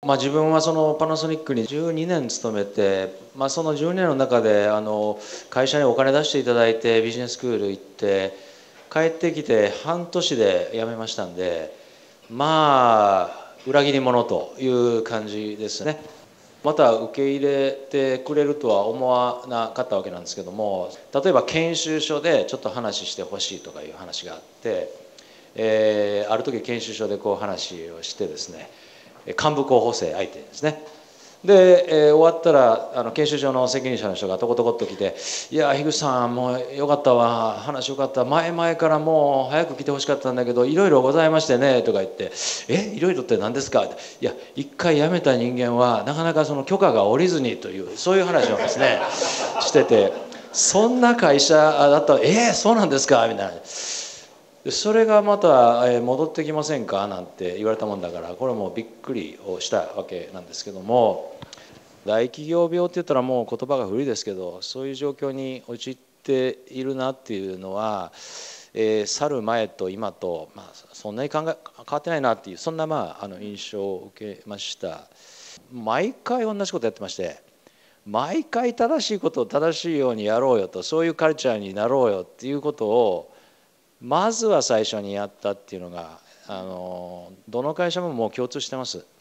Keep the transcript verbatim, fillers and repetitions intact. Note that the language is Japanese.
まあ、自分はそのパナソニックにじゅうにねん勤めて、まあ、そのじゅうにねんの中であの会社にお金出していただいてビジネススクール行って帰ってきて半年で辞めましたんで、まあ裏切り者という感じですね。また受け入れてくれるとは思わなかったわけなんですけども、例えば研修所でちょっと話してほしいとかいう話があって、えーある時研修所でこう話をしてですね、幹部候補生相手ですね。で、えー終わったらあの研修所の責任者の人がとことこっと来て「いや樋口さんもうよかったわ、話よかった、前々からもう早く来てほしかったんだけどいろいろございましてね」とか言って「えいろいろって何ですか?」いや一回辞めた人間はなかなかその許可が下りずにというそういう話をですねしてて、そんな会社だったら「えー、そうなんですか?」みたいな。それがまた戻ってきませんかなんて言われたもんだから、これもびっくりをしたわけなんですけども、大企業病って言ったらもう言葉が古いですけど、そういう状況に陥っているなっていうのは、えー、去る前と今と、まあ、そんなに考え変わってないなっていう、そんな、まあ、あの印象を受けました。毎回同じことやってまして、毎回正しいことを正しいようにやろうよと、そういうカルチャーになろうよっていうことをまずは最初にやったっていうのがあのどの会社ももう共通してます。